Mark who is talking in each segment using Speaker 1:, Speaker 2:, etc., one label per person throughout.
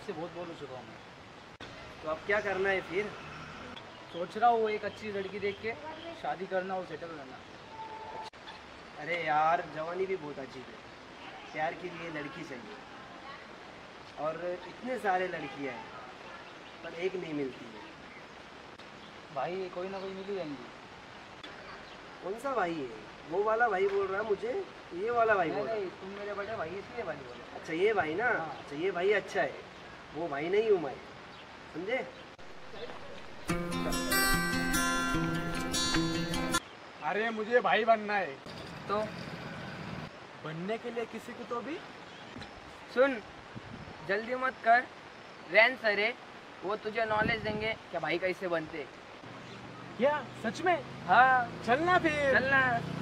Speaker 1: से बहुत बोल चुका हूँ मैं।
Speaker 2: तो अब क्या करना है फिर?
Speaker 1: सोच रहा हूँ एक अच्छी लड़की देख के शादी करना और सेटल करना।
Speaker 2: अरे यार, जवानी भी बहुत अजीब है। प्यार के लिए लड़की चाहिए और इतने सारे लड़कियां हैं पर एक नहीं मिलती है।
Speaker 1: भाई कोई ना कोई मिल ही जाएंगी।
Speaker 2: कौन सा भाई है? वो वाला भाई बोल रहा है मुझे, ये वाला भाई बोल रहा है?
Speaker 1: नहीं, तुम मेरे बड़े भाई इसलिए भाई बोले।
Speaker 2: अच्छा ये भाई ना।
Speaker 1: हाँ।
Speaker 2: अच्छा ये भाई अच्छा है, वो भाई नहीं हूँ मैं, समझे?
Speaker 3: अरे मुझे भाई बनना है।
Speaker 1: तो
Speaker 3: बनने के लिए किसी को तो भी
Speaker 4: सुन, जल्दी मत कर। रैन सर है, वो तुझे नॉलेज देंगे क्या भाई कैसे बनते।
Speaker 3: क्या सच में?
Speaker 4: हाँ,
Speaker 3: चलना फिर।
Speaker 4: चलना।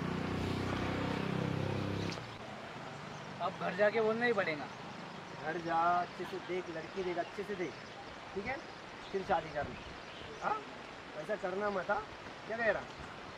Speaker 1: अब घर जाके बोलना ही पड़ेगा।
Speaker 2: घर जा, अच्छे से देख, लड़की देख, अच्छे से देख, ठीक है? फिर शादी करना। हाँ, ऐसा करना मत। हाँ, क्या कह रहा?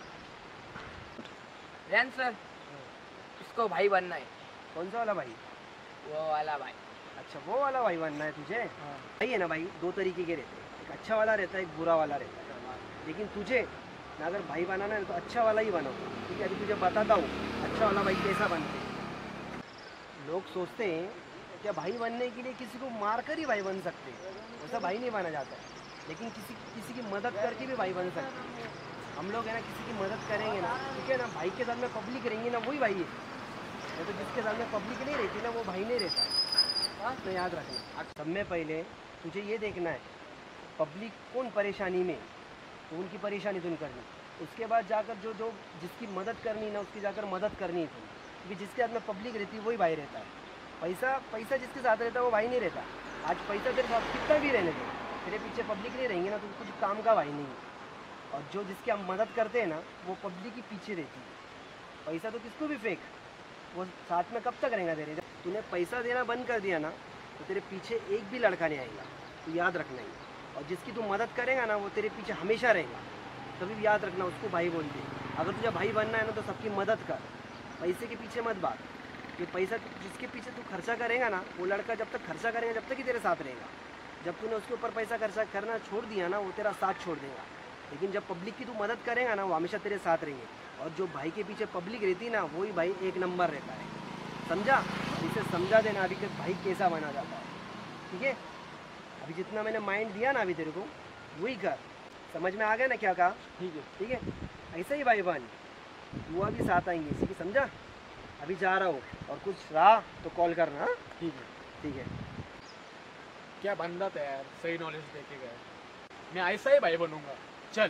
Speaker 4: रैन सर, इसको भाई बनना है।
Speaker 2: कौन सा वाला भाई?
Speaker 4: वो वाला भाई।
Speaker 2: अच्छा वो वाला भाई बनना है तुझे? भाई है ना भाई, दो तरीके के रहते हैं, एक अच्छा वाला रहता है, एक बुरा वाला रहता है। लेकिन तुझे ना अगर भाई बनाना है तो अच्छा वाला ही बनाओ, ठीक है? अभी तुझे बताता हूँ अच्छा वाला भाई कैसा बनते हैं। लोग सोचते हैं क्या भाई बनने के लिए किसी को मारकर ही भाई बन सकते हैं, वैसा भाई नहीं बना जाता है। लेकिन किसी की मदद करके भी भाई बन सकते हैं। हम लोग है ना, किसी की मदद करेंगे ना, ठीक है ना, भाई के साथ में पब्लिक रहेंगे ना, वही भाई है। नहीं तो जिसके साथ में पब्लिक नहीं रहती ना, वो भाई नहीं रहता है। हाँ, तो याद रखना। सब में पहले तुझे ये देखना है पब्लिक कौन परेशानी में, तो उनकी परेशानी दूर करनी। उसके बाद जाकर जो जिसकी मदद करनी ना, उसकी जाकर मदद करनी है तुम। क्योंकि जिसके हाथ में पब्लिक रहती है वही भाई रहता है। पैसा जिसके साथ रहता है वो भाई नहीं रहता। आज पैसा तेरे साथ कितना भी रहने दे, तेरे पीछे पब्लिक नहीं रहेंगे ना, तो कुछ काम का भाई नहीं है। और जो जिसकी हम मदद करते हैं ना, वो पब्लिक ही पीछे रहती है। पैसा तो किसको भी फेंक, वो साथ में कब तक रहेगा तेरे? जब तूने पैसा देना बंद कर दिया ना, तो तेरे पीछे एक भी लड़का नहीं आएगा, तो याद रखना ही। और जिसकी तू मदद करेगा ना, वो तेरे पीछे हमेशा रहेगा। कभी भी याद रखना, उसको भाई बोलते हैं। अगर तुझे भाई बनना है ना, तो सबकी मदद कर, पैसे के पीछे मत भाग। ये पैसा जिसके पीछे तू खर्चा करेगा ना, वो लड़का जब तक खर्चा करेगा जब तक ही तेरे साथ रहेगा। जब तूने उसके ऊपर पैसा खर्चा करना छोड़ दिया ना, वो तेरा साथ छोड़ देगा। लेकिन जब पब्लिक की तू मदद करेगा ना, वो हमेशा तेरे साथ रहेंगे। और जो भाई के पीछे पब्लिक रहती है ना, वही भाई एक नंबर रहता है, समझा? इसे समझा देना अभी कि भाई कैसा बना जाता है, ठीक है? अभी जितना मैंने माइंड दिया ना अभी तेरे को, वही कर। समझ में आ गया ना क्या कहा?
Speaker 3: ठीक है।
Speaker 2: ठीक है, ऐसा ही भाई बन। दुआ भी साथ आएंगी इसी की, समझा? अभी जा रहा हूँ, और कुछ रहा तो कॉल करना। हाँ,
Speaker 3: ठीक है।
Speaker 2: ठीक है।
Speaker 3: क्या बंदा था यार, सही नॉलेज देके गया। मैं ऐसा ही भाई बनूंगा। चल।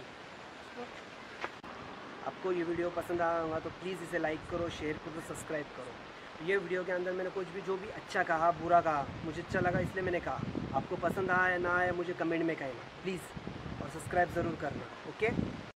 Speaker 2: आपको ये वीडियो पसंद आया होगा तो प्लीज़ इसे लाइक करो, शेयर करो, सब्सक्राइब करो। ये वीडियो के अंदर मैंने कुछ भी जो भी अच्छा कहा, बुरा कहा, मुझे अच्छा लगा इसलिए मैंने कहा। आपको पसंद आया ना आया मुझे कमेंट में कहना प्लीज़, और सब्सक्राइब ज़रूर करना। ओके।